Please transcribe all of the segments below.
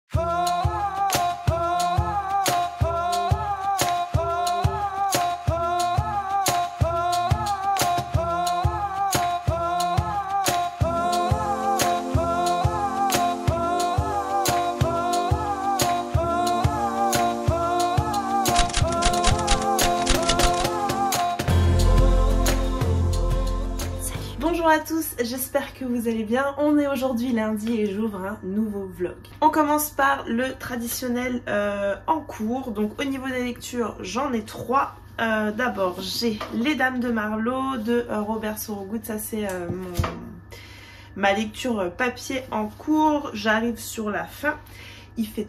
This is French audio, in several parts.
Bonjour à tous, j'espère que vous allez bien. On est aujourd'hui lundi et j'ouvre un nouveau vlog. On commence par le traditionnel en cours. Donc au niveau des lectures, j'en ai trois. D'abord j'ai Les Dames de Marlowe de Robert Sorogood. Ça c'est ma lecture papier en cours. J'arrive sur la fin. Il fait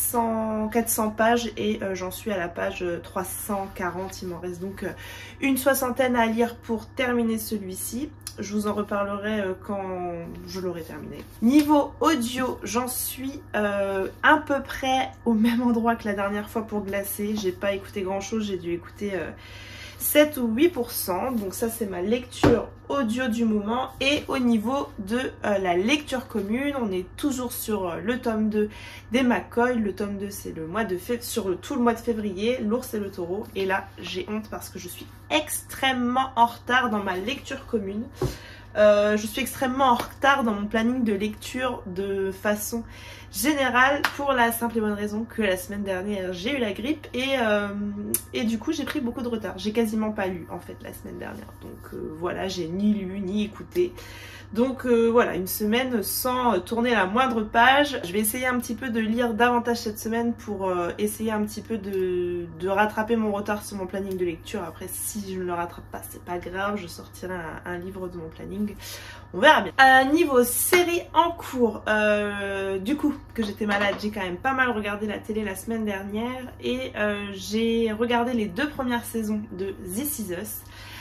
400 pages et j'en suis à la page 340. Il m'en reste donc une soixantaine à lire pour terminer celui-ci. Je vous en reparlerai quand je l'aurai terminé. Niveau audio, j'en suis à peu près au même endroit que la dernière fois pour Glacé. J'ai pas écouté grand chose, j'ai dû écouter 7 ou 8%. Donc ça c'est ma lecture audio du moment. Et au niveau de la lecture commune, on est toujours sur le tome 2 des McCoy. Le tome 2 c'est le mois de sur tout le mois de février, l'ours et le taureau. Et là j'ai honte parce que je suis extrêmement en retard dans ma lecture commune. Je suis extrêmement en retard dans mon planning de lecture de façon générale pour la simple et bonne raison que la semaine dernière j'ai eu la grippe et du coup j'ai pris beaucoup de retard. J'ai quasiment pas lu en fait la semaine dernière, donc voilà, j'ai ni lu ni écouté. Donc voilà, une semaine sans tourner la moindre page. Je vais essayer un petit peu de lire davantage cette semaine pour essayer un petit peu de rattraper mon retard sur mon planning de lecture. Après, si je ne le rattrape pas, c'est pas grave, je sortirai un livre de mon planning. On verra bien. Niveau série en cours, du coup, que j'étais malade, j'ai quand même pas mal regardé la télé la semaine dernière et j'ai regardé les 2 premières saisons de This Is Us.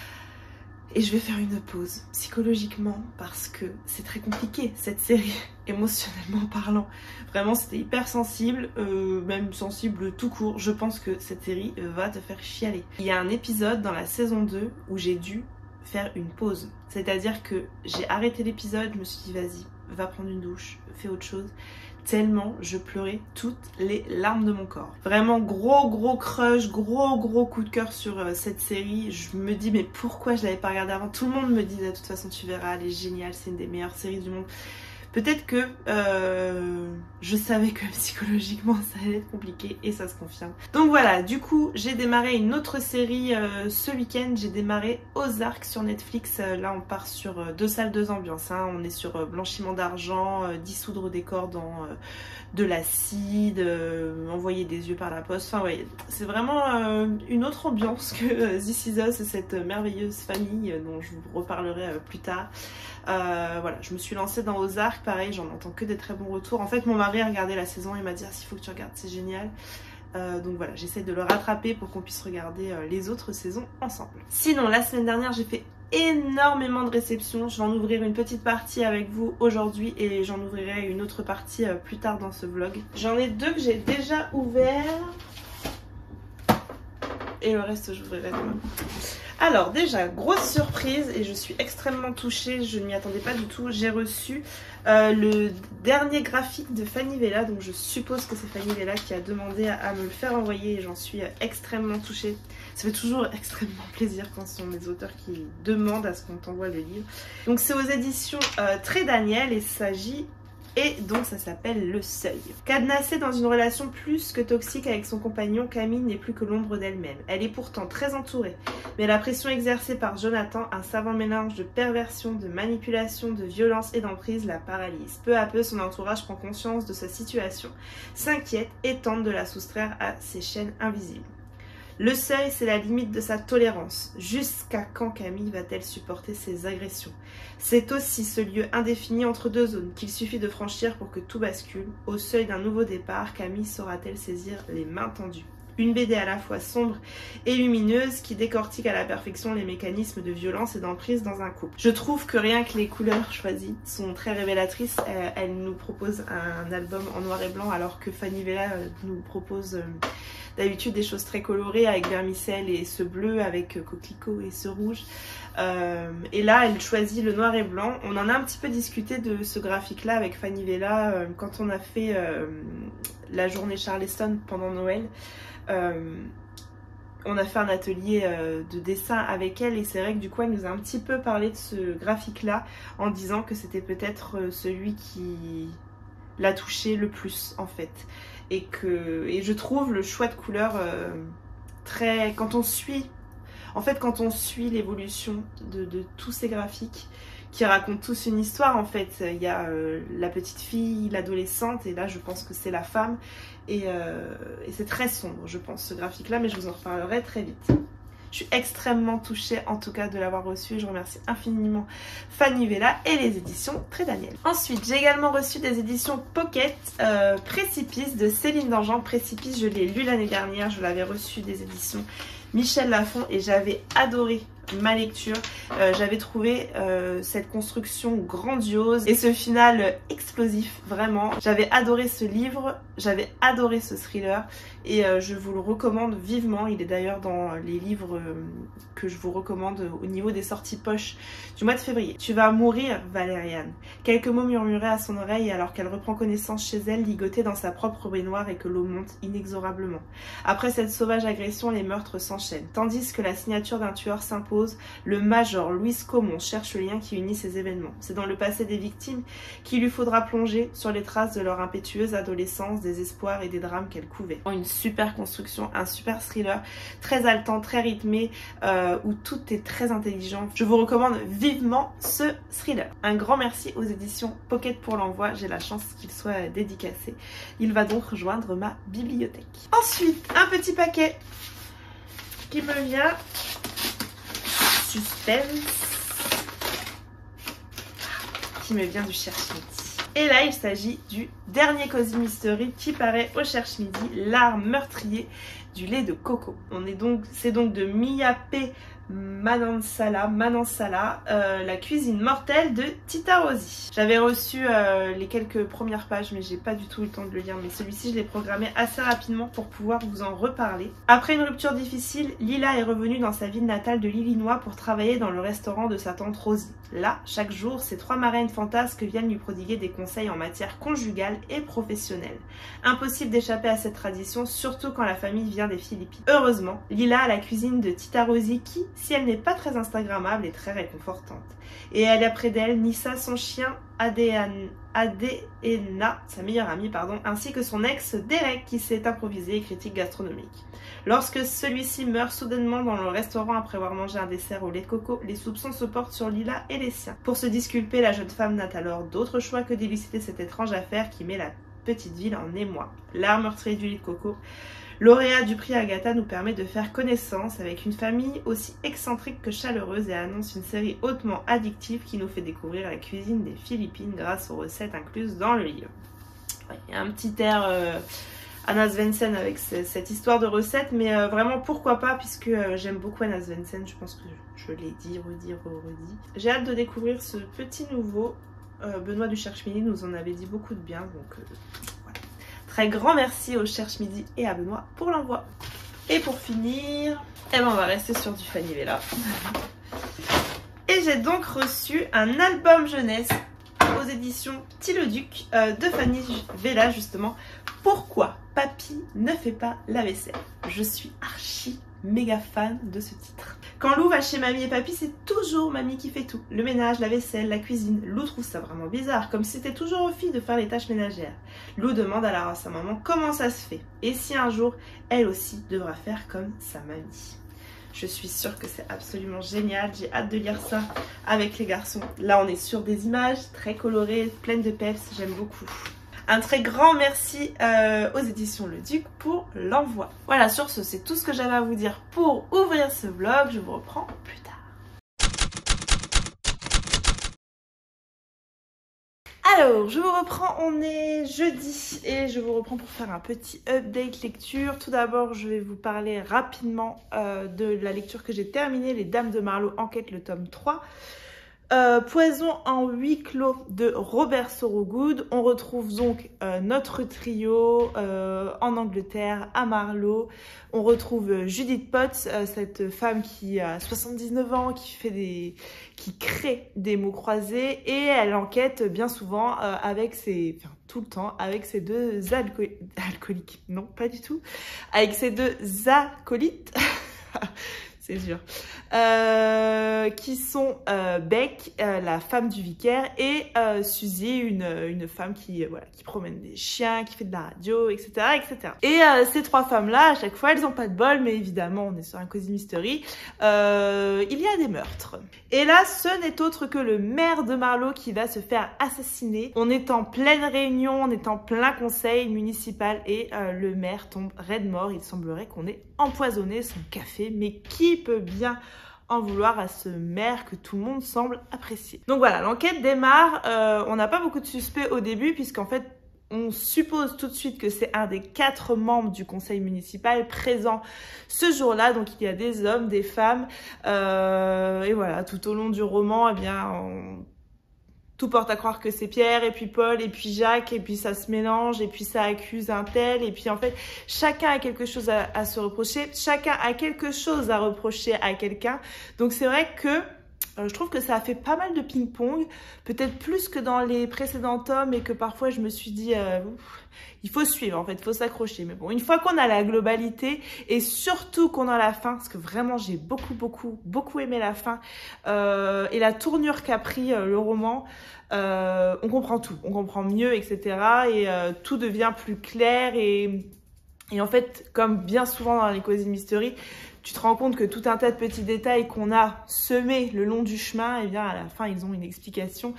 Et je vais faire une pause psychologiquement parce que c'est très compliqué cette série, émotionnellement parlant. Vraiment c'était hyper sensible, même sensible tout court. Je pense que cette série va te faire chialer. Il y a un épisode dans la saison 2 où j'ai dû faire une pause. C'est-à-dire que j'ai arrêté l'épisode, je me suis dit vas-y, va prendre une douche, fais autre chose. Tellement je pleurais toutes les larmes de mon corps. Vraiment gros crush, gros coup de cœur sur cette série. Je me dis mais pourquoi je l'avais pas regardée avant? Tout le monde me disait de toute façon tu verras, elle est géniale, c'est une des meilleures séries du monde. Peut-être que je savais que psychologiquement ça allait être compliqué et ça se confirme. Donc voilà, du coup j'ai démarré une autre série ce week-end. J'ai démarré Ozark sur Netflix. Là on part sur 2 salles, 2 ambiances. Hein. On est sur blanchiment d'argent, dissoudre des corps dans de l'acide, envoyer des yeux par la poste. Enfin ouais, c'est vraiment une autre ambiance que This Is Us, cette merveilleuse famille dont je vous reparlerai plus tard. Voilà, je me suis lancée dans Ozark, pareil, j'en entends que des très bons retours. En fait, mon mari a regardé la saison et m'a dit ah, s'il faut que tu regardes, c'est génial. Donc voilà, j'essaie de le rattraper pour qu'on puisse regarder les autres saisons ensemble. Sinon, la semaine dernière, j'ai fait énormément de réceptions. Je vais en ouvrir une petite partie avec vous aujourd'hui et j'en ouvrirai une autre partie plus tard dans ce vlog. J'en ai 2 que j'ai déjà ouverts et le reste j'ouvrirai demain. Alors déjà, grosse surprise et je suis extrêmement touchée, je ne m'y attendais pas du tout. J'ai reçu le dernier graphique de Fanny Vella, donc je suppose que c'est Fanny Vella qui a demandé à me le faire envoyer et j'en suis extrêmement touchée. Ça fait toujours extrêmement plaisir quand ce sont des auteurs qui demandent à ce qu'on t'envoie le livre. Donc c'est aux éditions Très Daniel et il s'agit... Et donc ça s'appelle Le Seuil. Cadenassée dans une relation plus que toxique avec son compagnon, Camille n'est plus que l'ombre d'elle-même. Elle est pourtant très entourée, mais la pression exercée par Jonathan, un savant mélange de perversion, de manipulation, de violence et d'emprise, la paralyse. Peu à peu, son entourage prend conscience de sa situation, s'inquiète et tente de la soustraire à ses chaînes invisibles. Le seuil, c'est la limite de sa tolérance. Jusqu'à quand Camille va-t-elle supporter ses agressions? C'est aussi ce lieu indéfini entre 2 zones qu'il suffit de franchir pour que tout bascule. Au seuil d'un nouveau départ, Camille saura-t-elle saisir les mains tendues? Une BD à la fois sombre et lumineuse qui décortique à la perfection les mécanismes de violence et d'emprise dans un couple. Je trouve que rien que les couleurs choisies sont très révélatrices. Elle nous propose un album en noir et blanc alors que Fanny Vella nous propose d'habitude des choses très colorées avec vermicelle et ce bleu, avec coquelicot et ce rouge. Et là elle choisit le noir et blanc. On en a un petit peu discuté de ce graphique là avec Fanny Vella quand on a fait la journée Charleston pendant Noël. On a fait un atelier de dessin avec elle et c'est vrai que du coup elle nous a un petit peu parlé de ce graphique là en disant que c'était peut-être celui qui l'a touché le plus en fait, et je trouve le choix de couleurs très... quand on suit l'évolution de tous ces graphiques qui racontent tous une histoire en fait. Il y a la petite fille, l'adolescente et là je pense que c'est la femme et c'est très sombre je pense ce graphique là, mais je vous en reparlerai très vite. Je suis extrêmement touchée en tout cas de l'avoir reçu et je remercie infiniment Fanny Vella et les éditions Très Daniel. Ensuite j'ai également reçu des éditions Pocket Précipice de Céline Dangean. Précipice je l'ai lu l'année dernière, je l'avais reçu des éditions Michel Lafon et j'avais adoré ma lecture. J'avais trouvé cette construction grandiose et ce final explosif, vraiment. J'avais adoré ce livre, j'avais adoré ce thriller et je vous le recommande vivement. Il est d'ailleurs dans les livres que je vous recommande au niveau des sorties poche du mois de février. Tu vas mourir, Valériane. Quelques mots murmurés à son oreille alors qu'elle reprend connaissance chez elle, ligotée dans sa propre baignoire et que l'eau monte inexorablement. Après cette sauvage agression, les meurtres s'enchaînent. Tandis que la signature d'un tueur s'impose, le major Louis Comon cherche le lien qui unit ces événements. C'est dans le passé des victimes qu'il lui faudra plonger sur les traces de leur impétueuse adolescence, des espoirs et des drames qu'elle couvait. Une super construction, un super thriller, très haletant, très rythmé, où tout est très intelligent. Je vous recommande vivement ce thriller. Un grand merci aux éditions Pocket pour l'envoi, j'ai la chance qu'il soit dédicacé. Il va donc rejoindre ma bibliothèque. Ensuite, un petit paquet qui me vient... suspense, qui me vient du Cherche Midi. Et là il s'agit du dernier Cozy Mystery qui paraît au Cherche Midi, L'art meurtrier du lait de coco. C'est donc de Mia P. Manansala, la cuisine mortelle de Tita Rossi. J'avais reçu les quelques premières pages mais j'ai pas du tout eu le temps de le lire, mais celui-ci je l'ai programmé assez rapidement pour pouvoir vous en reparler. Après une rupture difficile, Lila est revenue dans sa ville natale de l'Illinois pour travailler dans le restaurant de sa tante Rosie. Là, chaque jour, ses 3 marraines fantasques viennent lui prodiguer des conseils en matière conjugale et professionnelle. Impossible d'échapper à cette tradition, surtout quand la famille vient des Philippines. Heureusement, Lila a la cuisine de Tita Rossi qui, si elle n'est pas très instagrammable, est très réconfortante. Et elle a près d'elle Nissa, son chien, Adéena, sa meilleure amie, ainsi que son ex Derek qui s'est improvisé et critique gastronomique. Lorsque celui-ci meurt soudainement dans le restaurant après avoir mangé un dessert au lait de coco, les soupçons se portent sur Lila et les siens. Pour se disculper, la jeune femme n'a alors d'autre choix que d'élucider cette étrange affaire qui met la petite ville en émoi. L'art meurtrier du lait de coco, lauréat du prix Agatha, nous permet de faire connaissance avec une famille aussi excentrique que chaleureuse et annonce une série hautement addictive qui nous fait découvrir la cuisine des Philippines grâce aux recettes incluses dans le livre. Il y a un petit air Anna Svensson avec cette histoire de recettes, mais vraiment pourquoi pas, puisque j'aime beaucoup Anna Svensson, je pense que je l'ai dit, redit. J'ai hâte de découvrir ce petit nouveau. Benoît du Cherche Midi nous en avait dit beaucoup de bien, donc voilà. Très grand merci au Cherche Midi et à Benoît pour l'envoi. Et pour finir, on va rester sur du Fanny Vella. Et j'ai donc reçu un album jeunesse aux éditions Petit le Duc de Fanny Vella justement. Pourquoi Papy ne fait pas la vaisselle? Je suis archi méga fan de ce titre. Quand Lou va chez Mamie et Papy, c'est toujours Mamie qui fait tout. Le ménage, la vaisselle, la cuisine. Lou trouve ça vraiment bizarre, comme si c'était toujours aux filles de faire les tâches ménagères. Lou demande alors à sa maman comment ça se fait, et si un jour, elle aussi devra faire comme sa mamie. Je suis sûre que c'est absolument génial, j'ai hâte de lire ça avec les garçons. Là on est sur des images très colorées, pleines de peps, j'aime beaucoup. Un très grand merci aux éditions Le Duc pour l'envoi. Voilà, sur ce, c'est tout ce que j'avais à vous dire pour ouvrir ce vlog. Je vous reprends plus tard. Alors, je vous reprends, on est jeudi et je vous reprends pour faire un petit update lecture. Tout d'abord, je vais vous parler rapidement de la lecture que j'ai terminée, Les Dames de Marlowe, Enquête, le tome 3. Poison en huis clos de Robert Sorogood. On retrouve donc notre trio en Angleterre, à Marlowe. On retrouve Judith Potts, cette femme qui a 79 ans, qui crée des mots croisés et elle enquête bien souvent tout le temps avec ses deux alcooliques. Non, pas du tout. Avec ses deux acolytes. C'est sûr. Qui sont Beck, la femme du vicaire, et Suzy, une femme qui promène des chiens, qui fait de la radio, etc. etc. Et ces trois femmes-là, à chaque fois, elles n'ont pas de bol, mais évidemment, on est sur un Cozy Mystery. Il y a des meurtres. Et là, ce n'est autre que le maire de Marlowe qui va se faire assassiner. On est en pleine réunion, on est en plein conseil municipal et le maire tombe raide mort. Il semblerait qu'on ait empoisonné son café, mais qui peut bien en vouloir à ce maire que tout le monde semble apprécier. Donc voilà, l'enquête démarre. On n'a pas beaucoup de suspects au début puisqu'en fait, on suppose tout de suite que c'est un des 4 membres du conseil municipal présent ce jour-là. Donc il y a des hommes, des femmes. Et voilà, tout au long du roman, eh bien, tout porte à croire que c'est Pierre, et puis Paul, et puis Jacques, et puis ça se mélange, et puis ça accuse un tel, et puis en fait, chacun a quelque chose à se reprocher, chacun a quelque chose à reprocher à quelqu'un. Donc c'est vrai que je trouve que ça a fait pas mal de ping-pong, peut-être plus que dans les précédents tomes, et que parfois je me suis dit, il faut suivre en fait, il faut s'accrocher. Mais bon, une fois qu'on a la globalité, et surtout qu'on a la fin, parce que vraiment j'ai beaucoup aimé la fin, et la tournure qu'a pris le roman, on comprend tout, on comprend mieux, etc. Et tout devient plus clair, et en fait, comme bien souvent dans les Cozy Mystery, tu te rends compte que tout un tas de petits détails qu'on a semés le long du chemin, eh bien à la fin ils ont une explication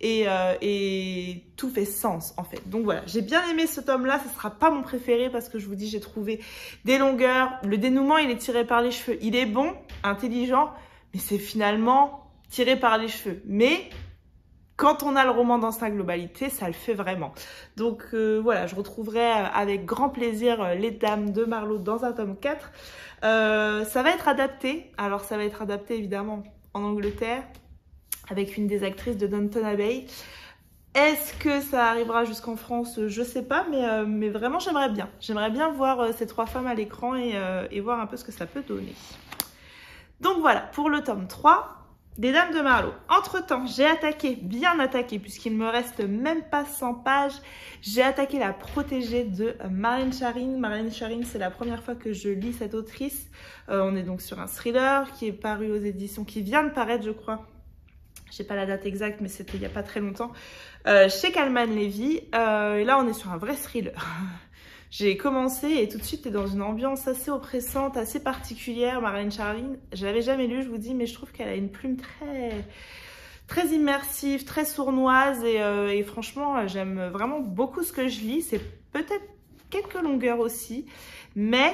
et tout fait sens en fait. Donc voilà, j'ai bien aimé ce tome-là, ce sera pas mon préféré parce que je vous dis j'ai trouvé des longueurs, le dénouement il est tiré par les cheveux, il est bon, intelligent, mais c'est finalement tiré par les cheveux. Mais quand on a le roman dans sa globalité, ça le fait vraiment. Donc voilà, je retrouverai avec grand plaisir Les Dames de Marlowe dans un tome 4. Ça va être adapté. Alors ça va être adapté évidemment en Angleterre avec une des actrices de Downton Abbey. Est-ce que ça arrivera jusqu'en France? Je sais pas, mais vraiment j'aimerais bien. J'aimerais bien voir ces trois femmes à l'écran et voir un peu ce que ça peut donner. Donc voilà, pour le tome 3. Des Dames de Marlowe. Entre-temps, j'ai bien attaqué, puisqu'il me reste même pas 100 pages. J'ai attaqué La Protégée de Marlène Sharine. Marlène Sharine, c'est la première fois que je lis cette autrice. On est donc sur un thriller qui est paru aux éditions, qui vient de paraître, je crois. Je sais pas la date exacte, mais c'était il y a pas très longtemps. Chez Calman Levy. Et là, on est sur un vrai thriller. J'ai commencé et tout de suite, t'es dans une ambiance assez oppressante, assez particulière. Marlène Sharine, je l'avais jamais lu, je vous dis, mais je trouve qu'elle a une plume très immersive, très sournoise et franchement, j'aime vraiment beaucoup ce que je lis. C'est peut-être quelques longueurs aussi, mais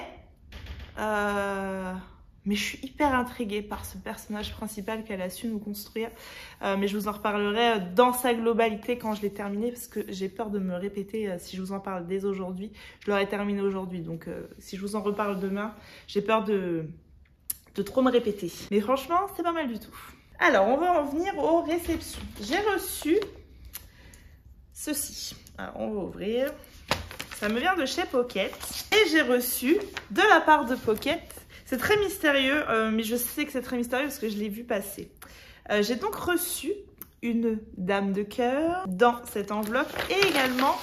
je suis hyper intriguée par ce personnage principal qu'elle a su nous construire. Mais je vous en reparlerai dans sa globalité quand je l'ai terminé, parce que j'ai peur de me répéter si je vous en parle dès aujourd'hui. Je l'aurais terminé aujourd'hui, donc si je vous en reparle demain, j'ai peur de trop me répéter. Mais franchement, c'est pas mal du tout. Alors, on va en venir aux réceptions. J'ai reçu ceci. Alors, on va ouvrir. Ça me vient de chez Pocket. Et j'ai reçu, de la part de Pocket, c'est très mystérieux, mais je sais que c'est très mystérieux parce que je l'ai vu passer. J'ai donc reçu une dame de cœur dans cette enveloppe et également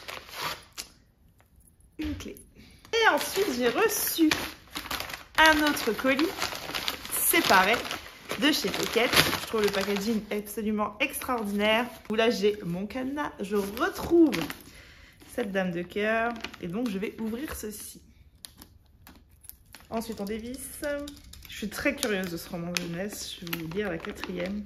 une clé. Et ensuite, j'ai reçu un autre colis séparé de chez Pocket. Je trouve le packaging absolument extraordinaire. Où là, j'ai mon cadenas. Je retrouve cette dame de cœur et donc je vais ouvrir ceci. Ensuite, on dévisse. Je suis très curieuse de ce roman de jeunesse. Je vais vous lire la 4e.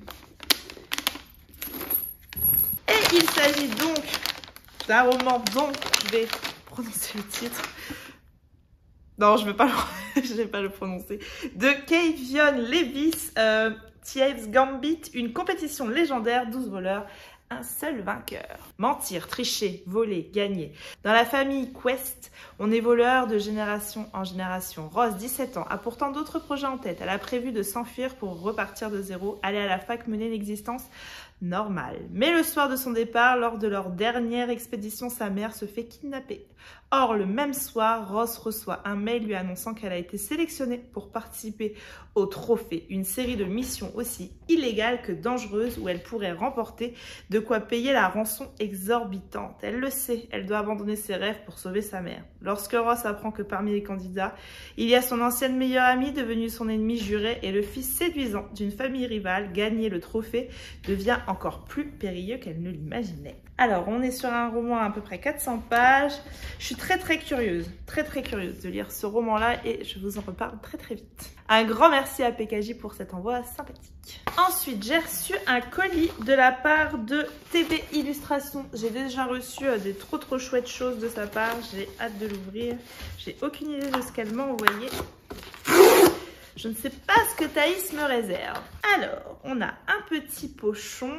Et il s'agit donc d'un roman dont je vais prononcer le titre. Non, je ne vais pas le prononcer. De Keivion Lewis, Thieves Gambit, une compétition légendaire, 12 voleurs un seul vainqueur. Mentir, tricher, voler, gagner. Dans la famille Quest, on est voleur de génération en génération. Rose, 17 ans, a pourtant d'autres projets en tête. Elle a prévu de s'enfuir pour repartir de zéro, aller à la fac, mener une existence normale. Mais le soir de son départ, lors de leur dernière expédition, sa mère se fait kidnapper. Or, le même soir, Rose reçoit un mail lui annonçant qu'elle a été sélectionnée pour participer au trophée, une série de missions aussi illégales que dangereuses où elle pourrait remporter de quoi payer la rançon exorbitante. Elle le sait, elle doit abandonner ses rêves pour sauver sa mère. Lorsque Rose apprend que parmi les candidats, il y a son ancienne meilleure amie devenue son ennemi juré et le fils séduisant d'une famille rivale, gagner le trophée devient encore plus périlleux qu'elle ne l'imaginait. Alors, on est sur un roman à peu près 400 pages. Je suis très curieuse de lire ce roman-là et je vous en reparle très vite. Un grand merci à PKJ pour cet envoi sympathique. Ensuite, j'ai reçu un colis de la part de TB Illustration. J'ai déjà reçu des trop chouettes choses de sa part. J'ai hâte de l'ouvrir. J'ai aucune idée de ce qu'elle m'a envoyé. Je ne sais pas ce que Thaïs me réserve. Alors, on a un petit pochon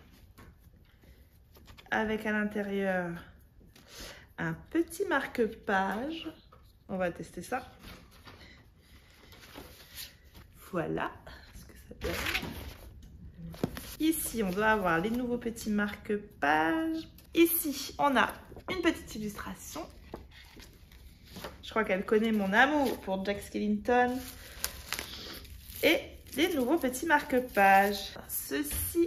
avec à l'intérieur un petit marque-page. On va tester ça. Voilà ce que ça donne. Ici, on doit avoir les nouveaux petits marque-pages. Ici, on a une petite illustration. Je crois qu'elle connaît mon amour pour Jack Skellington. Et des nouveaux petits marque-pages. Ceci.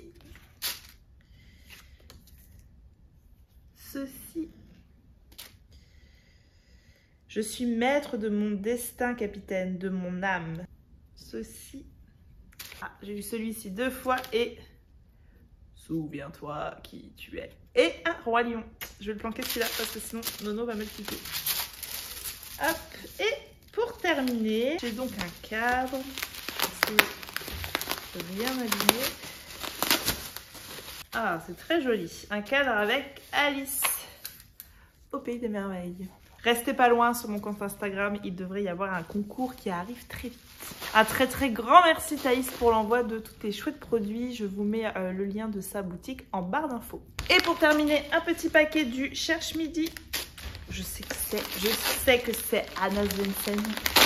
Je suis maître de mon destin, capitaine, de mon âme. Ceci. Ah, j'ai eu celui-ci 2 fois et... Souviens-toi qui tu es. Et un roi lion. Je vais le planquer celui-là parce que sinon Nono va me le piquer. Hop. Et pour terminer, j'ai donc un cadre. Je peux bien abîmer. Ah, c'est très joli. Un cadre avec Alice au pays des merveilles. Restez pas loin sur mon compte Instagram, il devrait y avoir un concours qui arrive très vite. Un très grand merci Thaïs pour l'envoi de tous tes chouettes produits. Je vous mets le lien de sa boutique en barre d'infos. Et pour terminer, un petit paquet du Cherche Midi. Je sais que c'est Anna Svensson.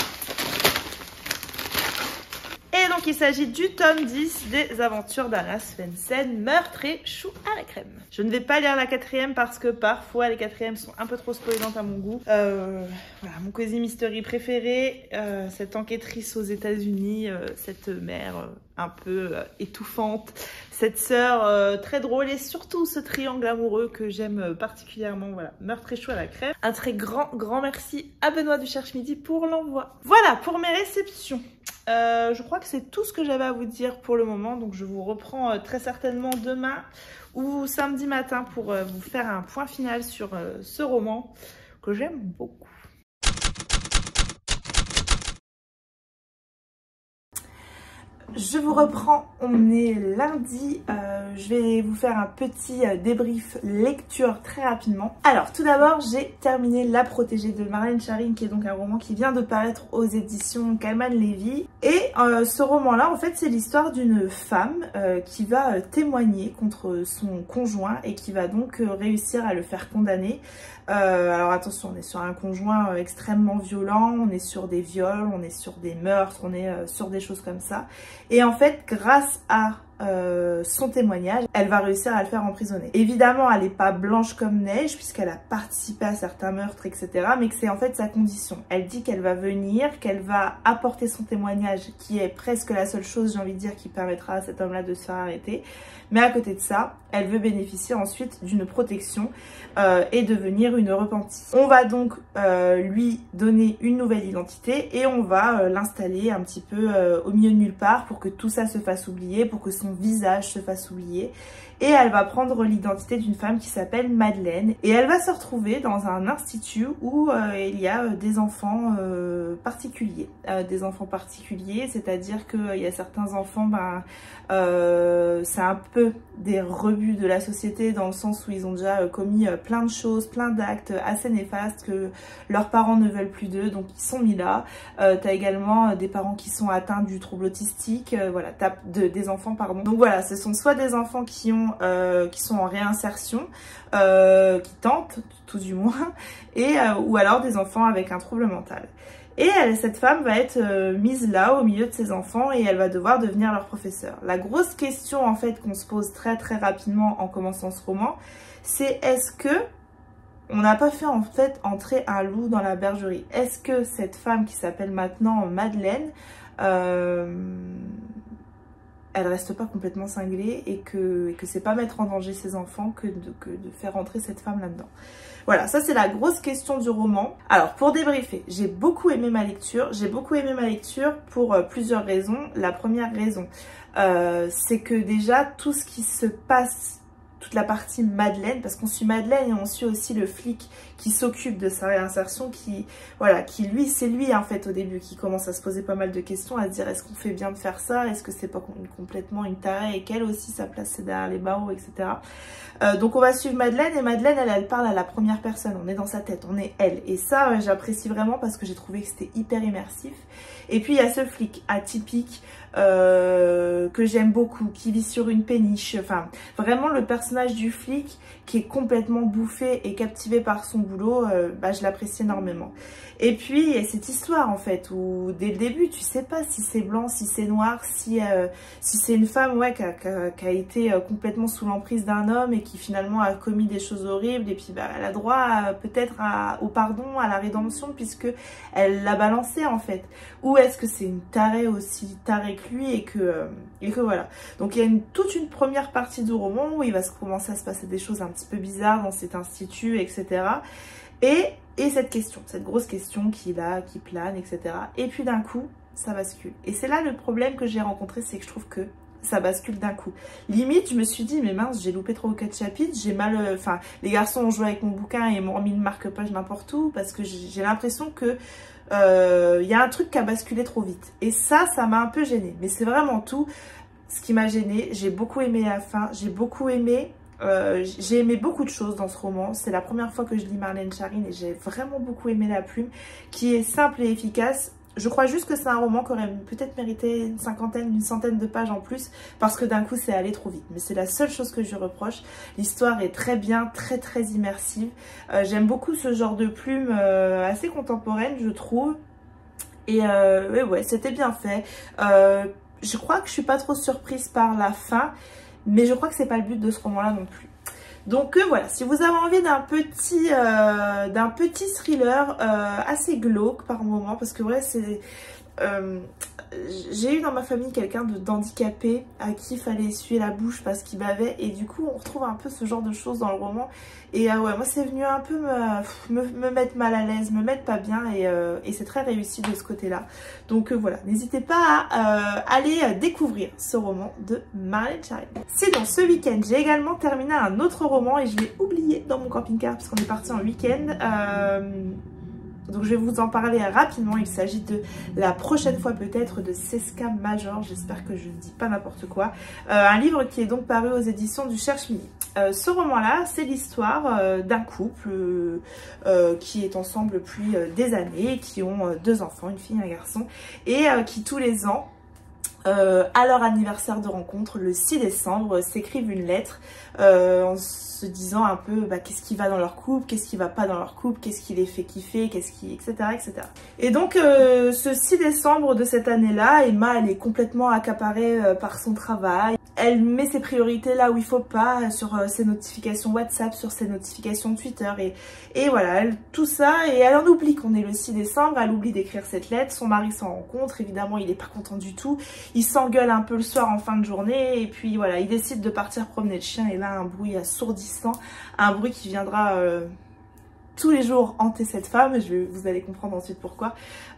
Et donc il s'agit du tome 10 des aventures d'Anna Svensson, Meurtre et chou à la crème. Je ne vais pas lire la 4e parce que parfois les 4e sont un peu trop spoilantes à mon goût. Voilà, mon Cozy Mystery préféré, cette enquêtrice aux États-Unis, cette mère un peu étouffante, cette sœur très drôle et surtout ce triangle amoureux que j'aime particulièrement. Voilà, Meurtre et chou à la crème. Un très grand merci à Benoît du Cherche Midi pour l'envoi. Voilà pour mes réceptions. Je crois que c'est tout ce que j'avais à vous dire pour le moment, donc je vous reprends très certainement demain ou samedi matin pour vous faire un point final sur ce roman que j'aime beaucoup. Je vous reprends, on est lundi, je vais vous faire un petit débrief lecture très rapidement. Alors tout d'abord j'ai terminé La Protégée de Marlène Schiaring, qui est donc un roman qui vient de paraître aux éditions Calman Levy. Et ce roman là en fait c'est l'histoire d'une femme qui va témoigner contre son conjoint et qui va donc réussir à le faire condamner. Alors attention, on est sur un conjoint extrêmement violent, on est sur des viols, on est sur des meurtres, on est sur des choses comme ça. Et en fait, grâce à son témoignage, elle va réussir à le faire emprisonner. Évidemment, elle n'est pas blanche comme neige puisqu'elle a participé à certains meurtres, etc. Mais que c'est en fait sa condition. Elle dit qu'elle va venir, qu'elle va apporter son témoignage, qui est presque la seule chose, j'ai envie de dire, qui permettra à cet homme-là de se faire arrêter. Mais à côté de ça, elle veut bénéficier ensuite d'une protection et devenir une repentie. On va donc lui donner une nouvelle identité et on va l'installer un petit peu au milieu de nulle part pour que tout ça se fasse oublier, pour que son visage se fasse oublier. Et elle va prendre l'identité d'une femme qui s'appelle Madeleine. Et elle va se retrouver dans un institut où il y a des enfants particuliers. Des enfants particuliers, c'est-à-dire qu'il y a certains enfants, c'est un peu des rebuts de la société dans le sens où ils ont déjà commis plein de choses, plein d'actes assez néfastes que leurs parents ne veulent plus d'eux, donc ils sont mis là. T'as également des parents qui sont atteints du trouble autistique, voilà, des enfants, pardon. Donc voilà, ce sont soit des enfants qui ont enfants qui sont en réinsertion, qui tentent tout du moins, et ou alors des enfants avec un trouble mental. Et cette femme va être mise là au milieu de ses enfants et elle va devoir devenir leur professeur. La grosse question en fait qu'on se pose très rapidement en commençant ce roman, c'est est-ce que on n'a pas fait en fait entrer un loup dans la bergerie? Est-ce que cette femme qui s'appelle maintenant Madeleine, elle reste pas complètement cinglée et que c'est pas mettre en danger ses enfants que de faire entrer cette femme là-dedans? Voilà, ça c'est la grosse question du roman. Alors pour débriefer, j'ai beaucoup aimé ma lecture. J'ai beaucoup aimé ma lecture pour plusieurs raisons. La première raison, c'est que déjà tout ce qui se passe, toute la partie Madeleine, parce qu'on suit Madeleine et on suit aussi le flic qui s'occupe de sa réinsertion, qui lui, c'est lui en fait au début qui commence à se poser pas mal de questions, à se dire est-ce qu'on fait bien de faire ça, est-ce que c'est pas complètement une tarée et qu'elle aussi sa place c'est derrière les barreaux, etc. Donc on va suivre Madeleine et Madeleine elle parle à la première personne, on est dans sa tête, on est elle, et ça j'apprécie vraiment parce que j'ai trouvé que c'était hyper immersif. Et puis il y a ce flic atypique que j'aime beaucoup, qui vit sur une péniche, enfin vraiment le personnage du flic qui est complètement bouffé et captivé par son boulot, je l'apprécie énormément. Et puis il y a cette histoire en fait où dès le début tu sais pas si c'est blanc, si c'est noir, si c'est une femme qui a été complètement sous l'emprise d'un homme et qui finalement a commis des choses horribles et puis elle a droit peut-être au pardon, à la rédemption puisque elle l'a balancé en fait. Ou est-ce que c'est une tarée aussi tarée que lui et que voilà. Donc il y a toute une première partie du roman où il va commencer à se passer des choses un petit peu bizarres dans cet institut, etc. Et cette question, cette grosse question qui plane, etc. Et puis d'un coup, ça bascule. Et c'est là le problème que j'ai rencontré, c'est que je trouve que ça bascule d'un coup. Limite, je me suis dit, mais mince, j'ai loupé 3 ou 4 chapitres, j'ai mal... Enfin, les garçons ont joué avec mon bouquin et m'ont remis une marque-page n'importe où, parce que j'ai l'impression que y a un truc qui a basculé trop vite. Et ça m'a un peu gênée. Mais c'est vraiment tout ce qui m'a gênée. J'ai beaucoup aimé la fin, j'ai beaucoup aimé... j'ai aimé beaucoup de choses dans ce roman. C'est la première fois que je lis Marlène Schiarine et j'ai vraiment beaucoup aimé la plume qui est simple et efficace. Je crois juste que c'est un roman qui aurait peut-être mérité une centaine de pages en plus parce que d'un coup c'est allé trop vite. Mais c'est la seule chose que je reproche. L'histoire est très bien, très immersive. J'aime beaucoup ce genre de plume assez contemporaine je trouve. Et ouais, c'était bien fait. Je crois que je suis pas trop surprise par la fin. Mais je crois que c'est pas le but de ce roman-là non plus. Donc voilà, si vous avez envie d'un petit thriller assez glauque par moment, parce que ouais, c'est... j'ai eu dans ma famille quelqu'un d'handicapé à qui il fallait essuyer la bouche parce qu'il bavait et du coup on retrouve un peu ce genre de choses dans le roman et ouais, moi c'est venu un peu me mettre mal à l'aise, me mettre pas bien et c'est très réussi de ce côté là. Donc voilà, n'hésitez pas à aller découvrir ce roman de Marlène Schiarine. Sinon ce week-end j'ai également terminé un autre roman et je l'ai oublié dans mon camping-car parce qu'on est parti en week-end. Donc je vais vous en parler rapidement, il s'agit de la prochaine fois peut-être de Seska Major, j'espère que je ne dis pas n'importe quoi. Un livre qui est donc paru aux éditions du Cherche-Midi. Ce roman-là, c'est l'histoire d'un couple qui est ensemble depuis des années, qui ont 2 enfants, une fille et un garçon, et qui tous les ans, à leur anniversaire de rencontre, le 6 décembre, s'écrivent une lettre en se disant un peu qu'est-ce qui va dans leur couple, qu'est-ce qui va pas dans leur couple, qu'est-ce qui les fait kiffer, etc. Et donc ce 6 décembre de cette année-là, Emma elle est complètement accaparée par son travail. Elle met ses priorités là où il faut pas, sur ses notifications WhatsApp, sur ses notifications Twitter et voilà, tout ça, et elle en oublie qu'on est le 6 décembre, elle oublie d'écrire cette lettre, son mari s'en rend compte, évidemment il est pas content du tout, il s'engueule un peu le soir en fin de journée et puis voilà, il décide de partir promener le chien et là un bruit assourdissant, un bruit qui viendra tous les jours hanter cette femme, vous allez comprendre ensuite pourquoi.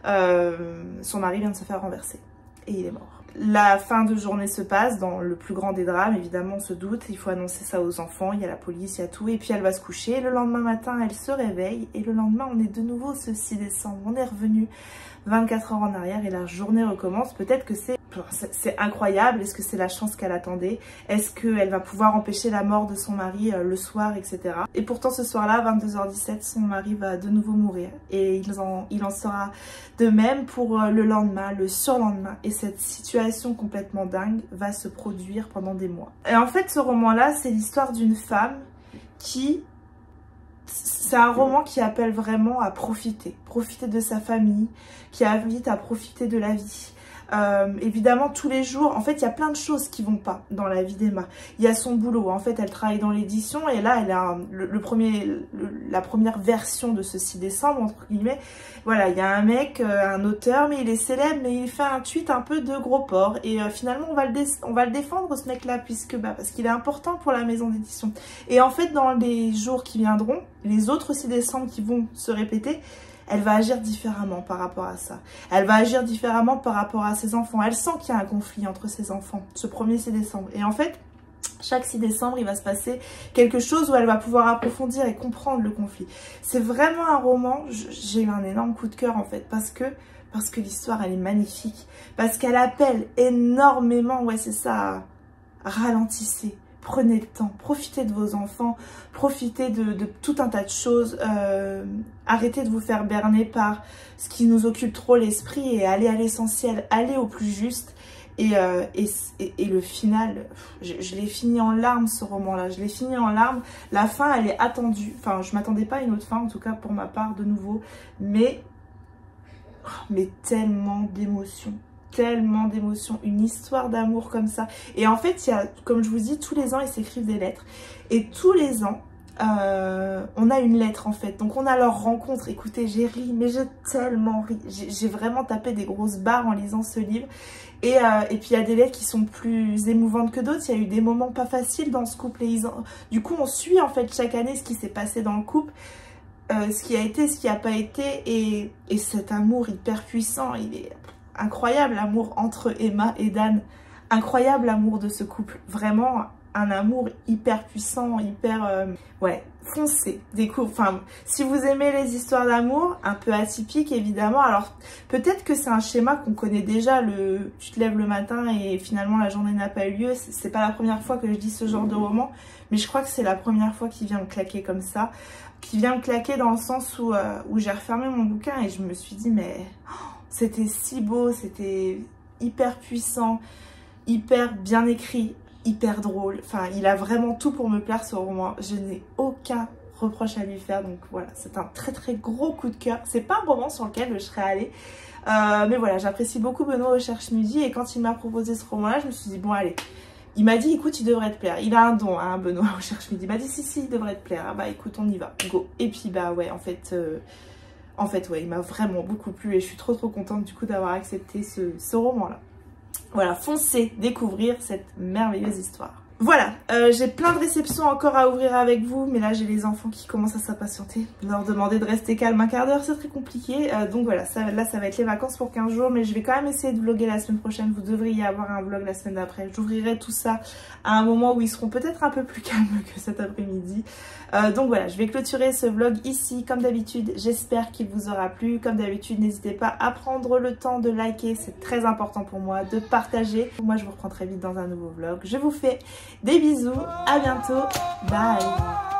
Son mari vient de se faire renverser et il est mort. La fin de journée se passe dans le plus grand des drames, évidemment on se doute, il faut annoncer ça aux enfants, il y a la police, il y a tout, et puis elle va se coucher, le lendemain matin elle se réveille, et le lendemain on est de nouveau ce 6 décembre, on est revenu 24 heures en arrière et la journée recommence, peut-être que c'est c'est incroyable. Est-ce que c'est la chance qu'elle attendait? Est-ce qu'elle va pouvoir empêcher la mort de son mari le soir, etc. Et pourtant ce soir-là, 22h17, son mari va de nouveau mourir. Et il en sera de même pour le lendemain, le surlendemain. Et cette situation complètement dingue va se produire pendant des mois. Et en fait, ce roman-là, c'est l'histoire d'une femme qui... C'est un roman qui appelle vraiment à profiter. Profiter de sa famille, qui invite à profiter de la vie. Évidemment, tous les jours, en fait, il y a plein de choses qui vont pas dans la vie d'Emma. Il y a son boulot. En fait, elle travaille dans l'édition et là, elle a la première version de ce 6 décembre, entre guillemets. Voilà, il y a un mec, un auteur, mais il est célèbre, mais il fait un tweet un peu de gros porc. Et finalement, on va le défendre, ce mec-là, parce qu'il est important pour la maison d'édition. Et en fait, dans les jours qui viendront, les autres 6 décembre qui vont se répéter, elle va agir différemment par rapport à ça. Elle va agir différemment par rapport à ses enfants. Elle sent qu'il y a un conflit entre ses enfants, ce premier 6 décembre. Et en fait, chaque 6 décembre, il va se passer quelque chose où elle va pouvoir approfondir et comprendre le conflit. C'est vraiment un roman, j'ai eu un énorme coup de cœur en fait, parce que l'histoire, elle est magnifique. Parce qu'elle appelle énormément, ouais c'est ça, ralentissez. Prenez le temps, profitez de vos enfants, profitez de tout un tas de choses, arrêtez de vous faire berner par ce qui nous occupe trop l'esprit et allez à l'essentiel, allez au plus juste. Et le final, je l'ai fini en larmes ce roman-là, je l'ai fini en larmes. La fin, elle est attendue, enfin je m'attendais pas à une autre fin, en tout cas pour ma part de nouveau, mais tellement d'émotions. Tellement d'émotions, une histoire d'amour comme ça. Et en fait, il y a, comme je vous dis, tous les ans, ils s'écrivent des lettres. Et tous les ans, on a une lettre en fait. Donc on a leur rencontre. Écoutez, j'ai ri, mais j'ai tellement ri. J'ai vraiment tapé des grosses barres en lisant ce livre. Et puis il y a des lettres qui sont plus émouvantes que d'autres. Il y a eu des moments pas faciles dans ce couple. Du coup, on suit en fait chaque année ce qui s'est passé dans le couple. Ce qui a été, ce qui n'a pas été. Et cet amour hyper puissant, il est... incroyable l'amour entre Emma et Dan, incroyable l'amour de ce couple, vraiment un amour hyper puissant, hyper... ouais, foncez, découvre, enfin, si vous aimez les histoires d'amour, un peu atypiques évidemment, alors peut-être que c'est un schéma qu'on connaît déjà, tu te lèves le matin et finalement la journée n'a pas eu lieu, c'est pas la première fois que je dis ce genre de roman, mais je crois que c'est la première fois qu'il vient me claquer comme ça, qui vient me claquer dans le sens où j'ai refermé mon bouquin et je me suis dit mais... c'était si beau, c'était hyper puissant, hyper bien écrit, hyper drôle. Enfin, il a vraiment tout pour me plaire ce roman. Je n'ai aucun reproche à lui faire. Donc voilà, c'est un très très gros coup de cœur. C'est pas un roman sur lequel je serais allée. Mais voilà, j'apprécie beaucoup Benoît Recherche Midi. Et quand il m'a proposé ce roman-là, je me suis dit, bon allez. Il m'a dit, écoute, il devrait te plaire. Il a un don, hein, Benoît Recherche Midi. Il m'a dit, si, il devrait te plaire. Ah bah écoute, on y va, go. Et puis bah ouais, en fait, ouais, il m'a vraiment beaucoup plu et je suis trop contente du coup d'avoir accepté ce roman-là. Voilà, foncez découvrir cette merveilleuse histoire. Voilà, j'ai plein de réceptions encore à ouvrir avec vous, mais là j'ai les enfants qui commencent à s'impatienter. Leur demander de rester calme un quart d'heure, c'est très compliqué. Donc voilà, là ça va être les vacances pour 15 jours, mais je vais quand même essayer de vlogger la semaine prochaine. Vous devriez avoir un vlog la semaine d'après. J'ouvrirai tout ça à un moment où ils seront peut-être un peu plus calmes que cet après-midi. Donc voilà, je vais clôturer ce vlog ici, comme d'habitude. J'espère qu'il vous aura plu. Comme d'habitude, n'hésitez pas à prendre le temps de liker, c'est très important pour moi, de partager. Moi, je vous reprends très vite dans un nouveau vlog. Je vous fais des bisous, à bientôt, bye!